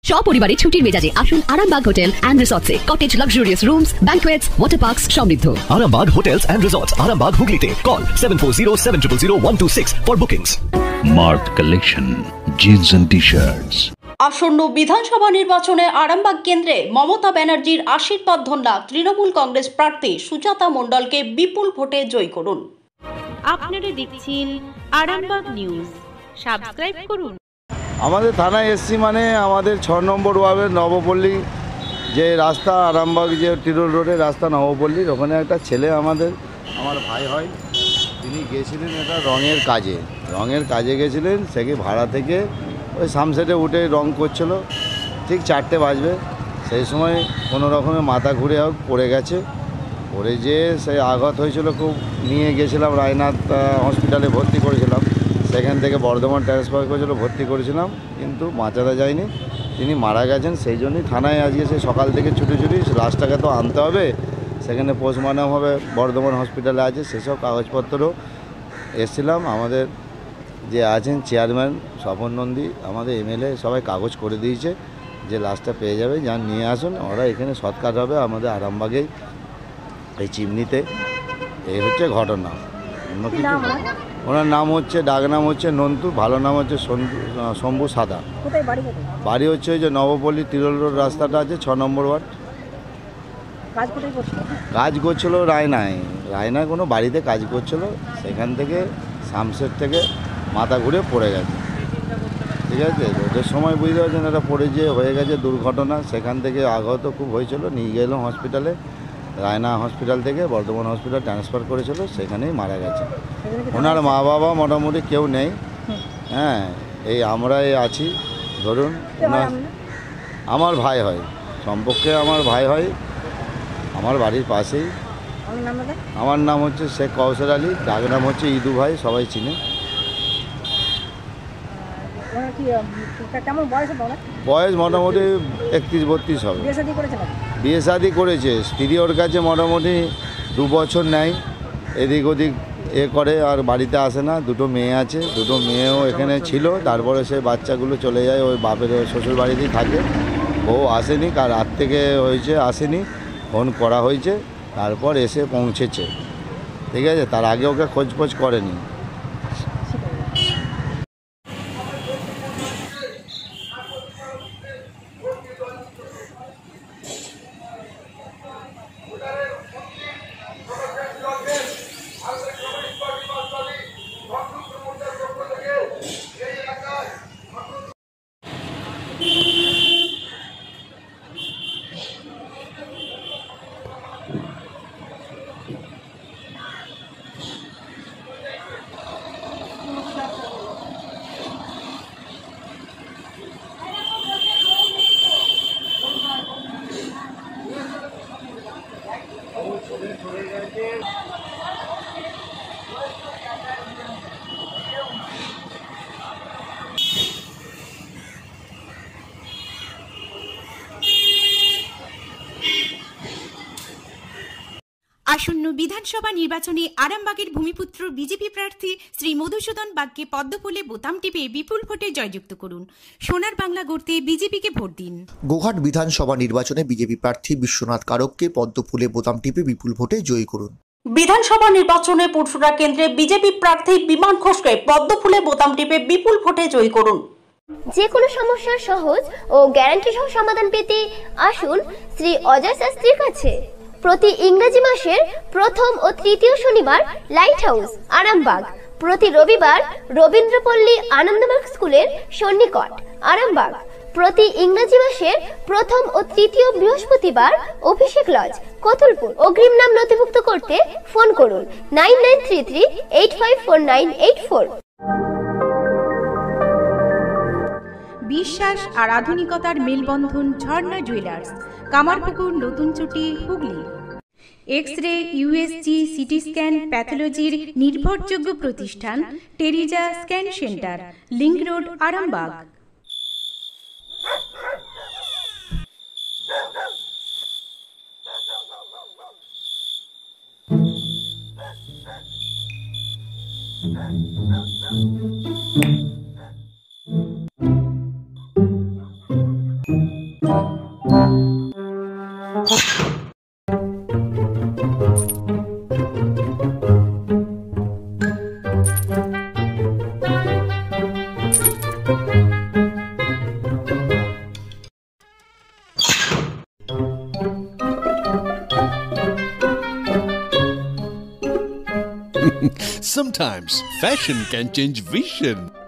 সপরিবারে ছুটির মেজাজে আসুন আরামবাগ হোটেল অ্যান্ড রিসর্টসে। Cottage, luxurious rooms, banquets, water parks সমৃদ্ধ। Arambag Hotels and Resorts, Arambag Hooghly. Call 7407000126 for bookings. Mark Collection, Jeans and T-shirts. আসন্ন বিধানসভা নির্বাচনে আরামবাগ কেন্দ্রে মমতা ব্যানার্জির আশীর্বাদ ধন্যা তৃণমূল কংগ্রেস প্রার্থী সুজাতা মণ্ডলকে বিপুল ভোটে জয়ী করুন। আপনারা দেখছেন আরামবাগ নিউজ। সাবস্ক্রাইব করুন। আমাদের থানায় এসছি মানে আমাদের 6 নম্বর ওয়ার্ডের নবপল্লী যে রাস্তা, আরামবাগ যে টিরোল রোডের রাস্তা নবপল্লীর, ওখানে একটা ছেলে আমার ভাই হয়, তিনি গিয়েছিলেন এটা রঙের কাজে গেছিলেন। সেকে ভাড়া থেকে ওই সামসেটে উঠে রং করছিল, ঠিক 4টে বাজবে। সেই সময় কোনো রকমে মাথা ঘুরে হোক পড়ে গেছে, পড়ে যেয়ে সে আঘাত হয়েছিল খুব। নিয়ে গেছিলাম রায়নাথ হসপিটালে, ভর্তি করেছিলাম। সেখান থেকে বর্ধমান ট্রান্সফার করেছিল, ভর্তি করেছিলাম, কিন্তু বাঁচাতে যায়নি, তিনি মারা গেছেন। সেই জন্যই থানায় আজকে সে সকাল থেকে ছুটি লাশটাকে তো আনতে হবে, সেখানে পোস্টমর্টম হবে, বর্ধমান হসপিটালে আছে, সেসব কাগজপত্র এসেছিলাম। আমাদের যে আছেন চেয়ারম্যান স্বপন নন্দী, আমাদের এমএলএ সবাই কাগজ করে দিয়েছে যে লাশটা পেয়ে যাবে, যান নিয়ে আসুন। ওরা এখানে সৎকার হবে আমাদের আরামবাগেই এই চিমনিতে। এই হচ্ছে ঘটনা, অন্য কিছু। ওনার নাম হচ্ছে, ডাক নাম হচ্ছে নন্তু, ভালো নাম হচ্ছে শম্ভু সাদা। বাড়ি হচ্ছে ওই যে নবপল্লী টিরোল রোড রাস্তাটা আছে, 6 নম্বর ওয়ার্ড। কাজ করছিল রায়নায় কোনো বাড়িতে কাজ করছিল, সেখান থেকে সামসেট থেকে মাথা ঘুরে পড়ে গেছে। ঠিক আছে, রোদের সময় বুঝতে পারছেন এটা পড়ে যেয়ে হয়ে গেছে দুর্ঘটনা। সেখান থেকে আঘাত খুব হয়েছিল, নিয়ে গেলাম হসপিটালে, রায়না হসপিটাল থেকে বর্ধমান হসপিটাল ট্রান্সফার করেছিল, সেখানেই মারা গেছে। ওনার মা বাবা মোটামুটি কেউ নেই, হ্যাঁ, এই আমরাই আছি। ধরুন আমার ভাই হয়, সম্পর্কে আমার ভাই হয়, আমার বাড়ির পাশেই। আমার নাম হচ্ছে শেখ কৌশল আলী, ডাক নাম হচ্ছে ইদু ভাই, সবাই চিনে। বয়স মোটামুটি 31-32 হবে। বিয়ে শাদি করেছে, স্ত্রী ওর কাছে মোটামুটি 2 বছর নেয়, এদিক ওদিক করে, আর বাড়িতে আসে না। 2টো মেয়ে আছে, 2টো মেয়েও এখানে ছিল, তারপরে সে বাচ্চাগুলো চলে যায় ওই বাপের শ্বশুর বাড়িতেই থাকে। বউ আসেনি, কার রাত থেকে হয়েছে আসেনি, ফোন করা হয়েছে, তারপর এসে পৌঁছেছে। ঠিক আছে, তার আগে ওকে খোঁজ করেনি। আসন্ন বিধানসভা নির্বাচনে আরামবাগের ভূমিপুত্র বিজেপি প্রার্থী শ্রী মধুসূদন বাগকে পদ্মফুলে বোতাম টিপে বিপুল ভোটে জয়যুক্ত করুন। সোনার বাংলা গড়তে বিজেপিকে ভোট দিন। গোঘাট বিধানসভা নির্বাচনে বিজেপি প্রার্থী বিশ্বনাথ কারককে পদ্মফুলে বোতাম টিপে বিপুল ভোটে জয়ী করুন। বিধানসভা নির্বাচনে পুরসুরা কেন্দ্রে বিজেপি প্রার্থী বিমান ঘোষকে পদ্মফুলে বোতাম টিপে বিপুল ভোটে জয়ী করুন। যে কোনো সমস্যার সহজ ও গ্যারান্টি সহ সমাধান পেতে আসুন শ্রী অজয় শাস্ত্রীর কাছে। প্রতি ইংরেজি মাসের প্রথম ও তৃতীয় শনিবার লাইট হাউস আরামবাগ, প্রতি রবিবার রবীন্দ্রপল্লী আনন্দমার্গ স্কুলের সন্নিকট আরামবাগ, প্রতি ইংরেজি মাসের প্রথম ও তৃতীয় বৃহস্পতিবার অভিষেক লজ কতুলপুর। অগ্রিম নাম নথিভুক্ত করতে ফোন করুন 9933854984। বিশ্বাস আর আধুনিকতার মেলবন্ধন ঝর্ণা জুয়েলার্স, কামারপুকুর, নতুন চুটি, Hooghly. X ray, USG, CT scan, প্যাথোলজির নির্ভরযোগ্য প্রতিষ্ঠান Teresa scan centre, link road, Arambagh. Sometimes fashion can change vision.